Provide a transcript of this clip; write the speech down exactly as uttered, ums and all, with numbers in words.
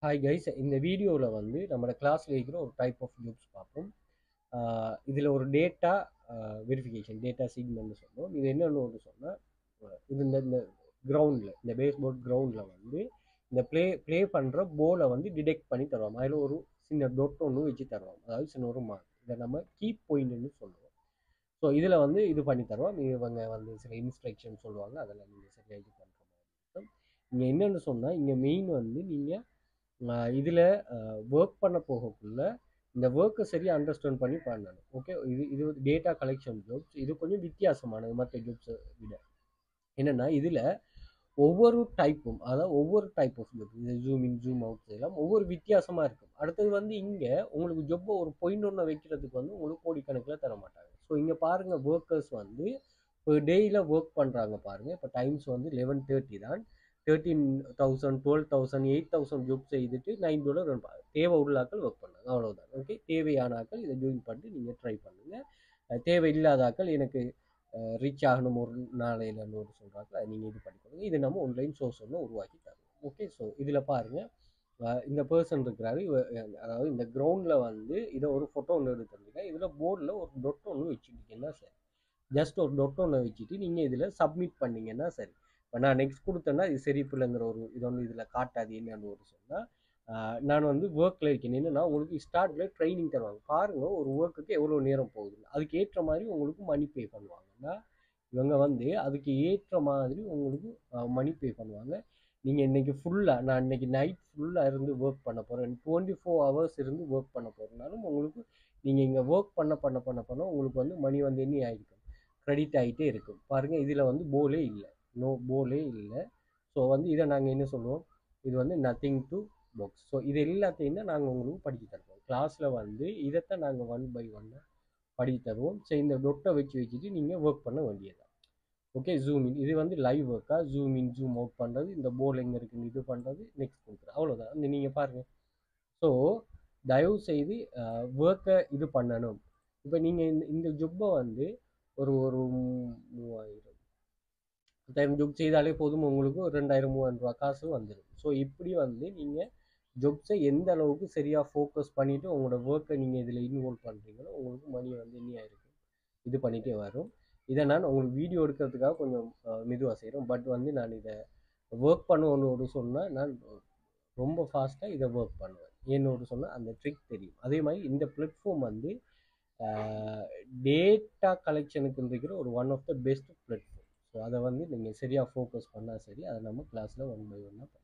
Hi guys, இந்த வீடியோவில் வந்து நம்மளோட கிளாஸில் இருக்கிற ஒரு டைப் ஆஃப் ஜாப்ஸ் பார்ப்போம். இதில் ஒரு டேட்டா வெரிஃபிகேஷன், டேட்டா சீக்மெண்ட்னு சொல்லுவோம். இது என்னென்னு ஒன்று சொன்னால், இது இந்த இந்த கிரவுண்டில், இந்த பேஸ்போர்ட் கிரவுண்டில் வந்து இந்த ப்ளே ப்ளே பண்ணுற போலை வந்து டிடெக்ட் பண்ணி தருவோம். அதில் ஒரு சின்ன டொட் ஒன்று வச்சு தருவோம், அதாவது சின்ன ஒரு மார்க். இதை நம்ம கீப் பாயிண்ட்னு சொல்லுவோம். ஸோ இதில் வந்து இது பண்ணி தருவோம். இவங்க வந்து சில இன்ஸ்ட்ரக்ஷன் சொல்லுவாங்க, அதில் நீங்கள் சரியாக இது பண்ணுற மாதிரி இருக்கும். இங்கே என்னென்னு சொன்னால், இங்கே மெயின் வந்து நீங்கள் இதில் ஒர்க் பண்ண போகக்குள்ள இந்த ஒர்க்கை சரியாக அண்டர்ஸ்டாண்ட் பண்ணி பண்ணணும். ஓகே, இது இது டேட்டா கலெக்ஷன் ஜாப்ஸ். இது கொஞ்சம் வித்தியாசமானது மற்ற ஜாப்ஸை விட. என்னென்னா இதில் ஒவ்வொரு டைப்பும், அதாவது ஒவ்வொரு டைப் ஆஃப் ஜாப், இந்த ஜூம் இன் ஜூம் அவுட் எல்லாம் ஒவ்வொரு வித்தியாசமாக இருக்கும். அடுத்தது வந்து இங்கே உங்களுக்கு ஜொப்பை ஒரு பாயிண்ட் ஒன்று வைக்கிறதுக்கு வந்து உங்களுக்கு கோடிக்கணக்கில் தர மாட்டாங்க. ஸோ இங்கே பாருங்கள், ஒர்க்கர்ஸ் வந்து இப்போ டெய்லியில் ஒர்க் பண்ணுறாங்க பாருங்கள். இப்போ டைம்ஸ் வந்து லெவன் தேர்ட்டி தான். Thirteen thousand twelve thousand eight thousand job செய்துட்டு நைன் டாலர் தேவை உள்ளாக்கள் ஒர்க் பண்ணாங்க, அவ்வளோதான். ஓகே, தேவையான ஆக்கள் இதை ஜாயின் பண்ணிட்டு நீங்கள் ட்ரை பண்ணுங்கள். தேவை இல்லாதாக்கள் எனக்கு ரீச் ஆகணும் ஒரு நாளையிலன்னு ஒரு சொல்கிறாங்க, அதை நீங்கள் இது பண்ணிக்கொடுங்க. இது நம்ம ஆன்லைன் சோர்ஸ் ஒன்று உருவாக்கி தருவோம். ஓகே, ஸோ இதில் பாருங்கள், இந்த பர்சன் இருக்கிறாரு. அதாவது இந்த கிரவுண்டில் வந்து இதை ஒரு ஃபோட்டோ ஒன்று எடுத்துருக்கேன். இதில் போர்டில் ஒரு டொட் ஒன்று வச்சுக்கிட்டீங்கன்னா சரி, ஜஸ்ட் ஒரு டொட் ஒன்று வச்சுட்டு நீங்கள் இதில் சப்மிட் பண்ணிங்கன்னா சரி. இப்போ நான் நெக்ஸ்ட் கொடுத்தேன்னா இது சரி பிள்ளைங்கிற ஒரு இது ஒன்று இதில் காட்டாது. என்னன்னு ஒரு சொன்னால், நான் வந்து ஒர்க்கில் இருக்கேன். என்னென்னா உங்களுக்கு ஸ்டார்டில் ட்ரைனிங் தருவாங்க. பாருங்கள், ஒரு ஒர்க்குக்கு எவ்வளோ நேரம் போகுது, அதுக்கு ஏற்ற மாதிரி உங்களுக்கு மணி பே பண்ணுவாங்கன்னா இவங்க வந்து அதுக்கு ஏற்ற மாதிரி உங்களுக்கு மணி பே பண்ணுவாங்க. நீங்கள் இன்றைக்கி ஃபுல்லாக, நான் இன்றைக்கி நைட் ஃபுல்லாக இருந்து ஒர்க் பண்ண போகிறேன், டுவெண்ட்டி ஃபோர் ஹவர்ஸ் இருந்து ஒர்க் பண்ண போகிறனாலும் உங்களுக்கு நீங்கள் இங்கே ஒர்க் பண்ண பண்ண பண்ண பண்ண உங்களுக்கு வந்து மணி வந்து என்ன ஆகிருக்கும், க்ரெடிட் ஆகிட்டே இருக்கும். பாருங்கள், இதில் வந்து போலே இல்லை, நோ போலே இல்லை. ஸோ வந்து இதை நாங்கள் என்ன சொல்லுவோம், இது வந்து நத்திங் டு பாக்ஸ். ஸோ இது எல்லாத்தையும் தான் நாங்கள் உங்களுக்கு படித்து தருவோம். கிளாஸில் வந்து இதைத்தான் நாங்கள் ஒன் பை ஒன்னாக படித்து தருவோம். ஸோ இந்த டொட்டை வச்சு வச்சுட்டு நீங்கள் ஒர்க் பண்ண வேண்டியதான். ஓகே, ஜூம் இன், இது வந்து லைவ் ஒர்க்காக ஜூம் இன் ஜூம் அவுட் பண்ணுறது, இந்த போல் எங்கே இருக்குன்னு இது பண்ணுறது, நெக்ஸ்ட் கொடுக்குறது, அவ்வளோதான். அந்த நீங்கள் பாருங்கள். ஸோ தயவு செய்து ஒர்க்கை இது பண்ணணும். இப்போ நீங்கள் இந்த இந்த ஜொப்பை வந்து ஒரு ஒரு மூவாயிரம் பத்தாயிரம் ஜொப் செய்தாலே போதும், உங்களுக்கு ஒரு ரெண்டாயிரம் மூவாயிரம் ரூபா காசு வந்துடும். ஸோ இப்படி வந்து நீங்கள் ஜொப்ஸை எந்த அளவுக்கு சரியாக ஃபோக்கஸ் பண்ணிவிட்டு உங்களோட ஒர்க்கை நீங்கள் இதில் இன்வால்வ் பண்ணுறீங்களோ உங்களுக்கு மணி வந்து இன்னும் இருக்கும் இது பண்ணிகிட்டே வரும். இதை நான் உங்களுக்கு வீடியோ எடுக்கிறதுக்காக கொஞ்சம் மெதுவாக செய்கிறோம். பட் வந்து நான் இதை ஒர்க் பண்ணுவோன்னு சொன்னால் நான் ரொம்ப ஃபாஸ்ட்டாக இதை ஒர்க் பண்ணுவேன். என்னோட சொன்னால் அந்த ட்ரிக் தெரியும். அதே மாதிரி இந்த பிளாட்ஃபார்ம் வந்து டேட்டா கலெக்ஷனுக்கு இருக்கிற ஒரு one of the best platform. So அதை வந்து நீங்கள் சரியாக ஃபோக்கஸ் பண்ணால் சரி, அதை நம்ம கிளாஸில் ஒன் பை ஒன்னாக